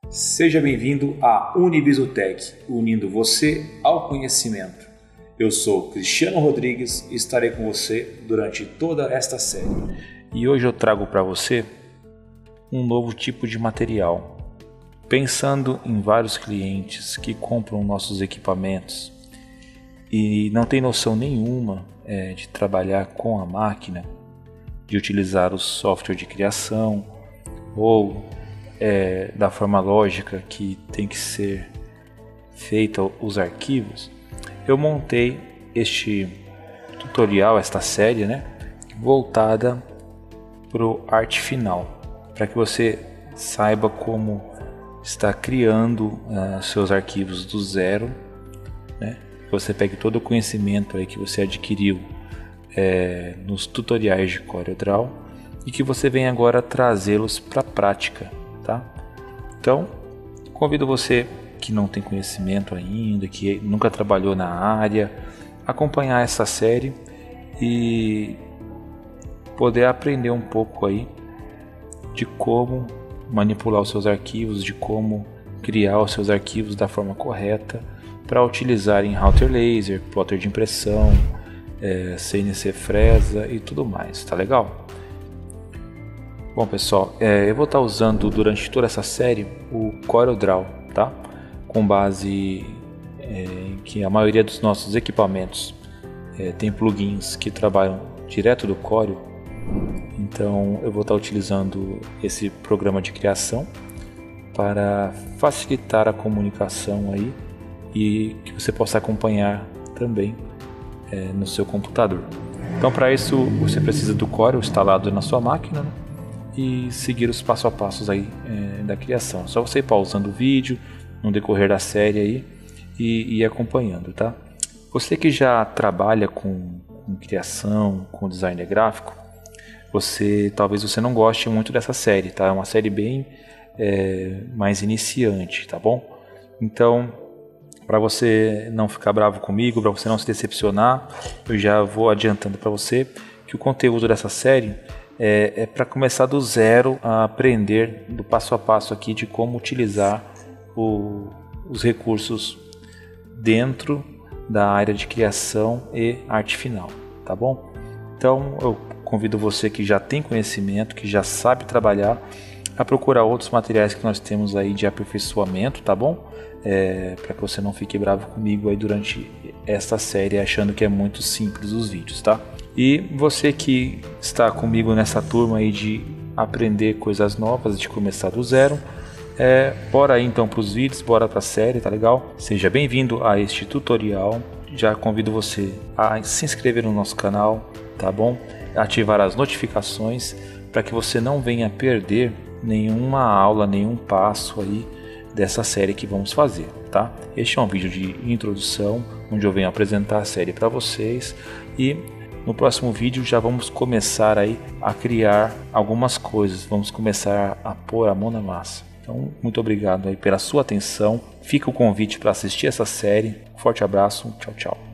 Seja bem-vindo à Univisutech, unindo você ao conhecimento. Eu sou Cristiano Rodrigues e estarei com você durante toda esta série. E hoje eu trago para você um novo tipo de material. Pensando em vários clientes que compram nossos equipamentos e não tem noção nenhuma de trabalhar com a máquina, de utilizar o software de criação ou da forma lógica que tem que ser feita os arquivos, eu montei este tutorial, esta série, voltada para o arte final, para que você saiba como estar criando seus arquivos do zero, Você pegue todo o conhecimento aí que você adquiriu nos tutoriais de CorelDRAW e que você venha agora trazê-los para a prática, tá? Então, convido você que não tem conhecimento ainda, que nunca trabalhou na área, acompanhar essa série e poder aprender um pouco aí de como manipular os seus arquivos, de como criar os seus arquivos da forma correta para utilizar em router laser, plotter de impressão, CNC fresa e tudo mais, tá legal? Bom pessoal, eu vou estar usando durante toda essa série o CorelDRAW, tá? Com base em que a maioria dos nossos equipamentos tem plugins que trabalham direto do Corel, então eu vou estar utilizando esse programa de criação para facilitar a comunicação aí e que você possa acompanhar também no seu computador. Então para isso você precisa do Corel instalado na sua máquina, e seguir os passo a passos aí da criação. Só você ir pausando o vídeo no decorrer da série aí e ir acompanhando, tá? Você que já trabalha com criação, com design gráfico, talvez você não goste muito dessa série, tá? É uma série bem mais iniciante, tá bom? Então, para você não ficar bravo comigo, para você não se decepcionar, eu já vou adiantando para você que o conteúdo dessa série é para começar do zero a aprender do passo a passo aqui de como utilizar os recursos dentro da área de criação e arte final, tá bom? Então eu convido você que já tem conhecimento, que já sabe trabalhar, a procurar outros materiais que nós temos aí de aperfeiçoamento, tá bom? Para que você não fique bravo comigo aí durante esta série achando que é muito simples os vídeos, tá? E você que está comigo nessa turma aí de aprender coisas novas, de começar do zero, bora aí então para os vídeos, bora para a série, tá legal? Seja bem-vindo a este tutorial. Já convido você a se inscrever no nosso canal, tá bom? Ativar as notificações para que você não venha perder nenhuma aula, nenhum passo aí dessa série que vamos fazer, tá? Este é um vídeo de introdução, onde eu venho apresentar a série para vocês e no próximo vídeo já vamos começar aí a criar algumas coisas, vamos começar a pôr a mão na massa. Então, muito obrigado aí pela sua atenção, fica o convite para assistir essa série, forte abraço, tchau, tchau.